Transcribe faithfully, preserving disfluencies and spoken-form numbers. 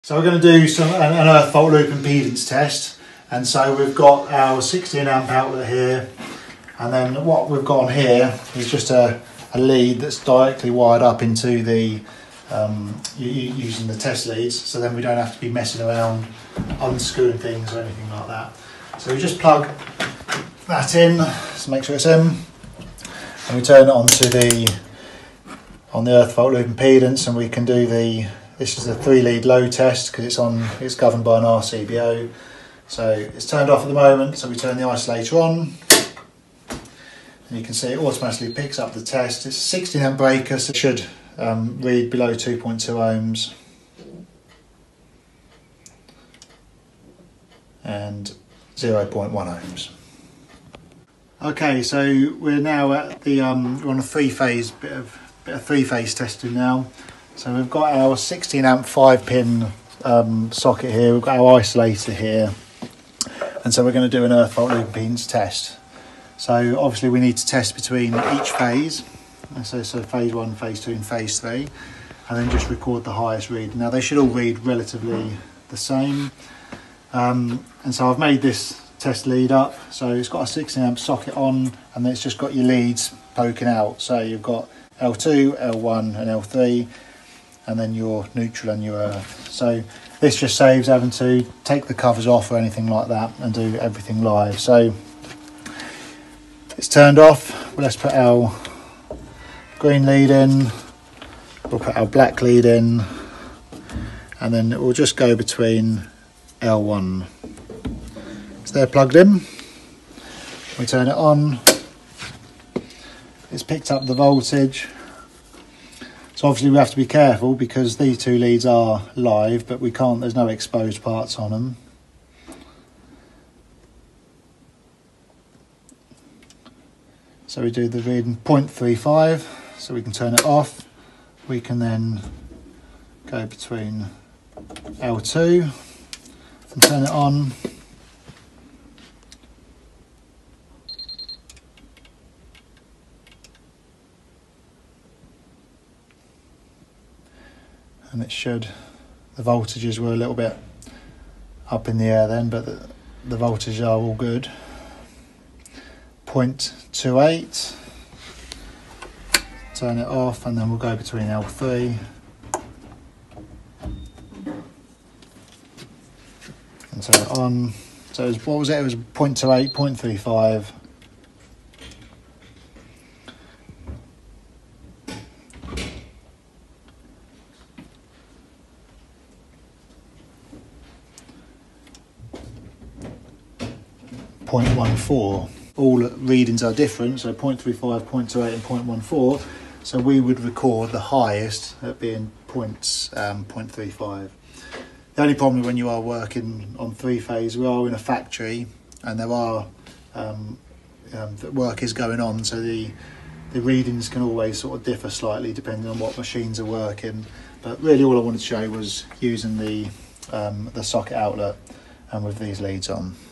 So we're going to do some an, an earth fault loop impedance test, and so we've got our sixteen amp outlet here, and then what we've got on here is just a, a lead that's directly wired up into the um, using the test leads, so then we don't have to be messing around unscrewing things or anything like that. So we just plug that in, so make sure it's in, and we turn it on to the on the earth fault loop impedance, and we can do the this is a three lead load test because it's on it's governed by an R C B O. So it's turned off at the moment, so we turn the isolator on, and you can see it automatically picks up the test. It's a sixteen amp breaker, so it should um, read below two point two ohms and zero point one ohms. Okay, so we're now at the um, we're on a three phase bit of bit of three phase testing now. So we've got our sixteen amp five pin um, socket here, we've got our isolator here, and so we're going to do an earth fault loop impedance test. So obviously we need to test between each phase, so, so phase one, phase two and phase three, and then just record the highest read. Now they should all read relatively the same, um, and so I've made this test lead up, so it's got a sixteen amp socket on, and then it's just got your leads poking out. So you've got L two, L one and L three, and then your neutral and your earth. So this just saves having to take the covers off or anything like that and do everything live. So it's turned off. Well, let's put our green lead in, we'll put our black lead in, and then it will just go between L one. So they're plugged in. We turn it on. It's picked up the voltage. So obviously we have to be careful because these two leads are live, but we can't, there's no exposed parts on them. So we do the reading zero point three five, so we can turn it off. We can then go between L two and turn it on. And it should, the voltages were a little bit up in the air then, but the, the voltages are all good. zero point two eight, turn it off, and then we'll go between L three and turn it on. So it was, what was it, it was zero point two eight, zero point three five. zero point one four. All readings are different, so zero point three five, zero point two eight and zero point one four. So we would record the highest at being point, um, zero point three five. The only problem when you are working on three phase, we are in a factory and there are um, um, the work is going on, so the the readings can always sort of differ slightly depending on what machines are working. But really all I wanted to show was using the um, the socket outlet and with these leads on.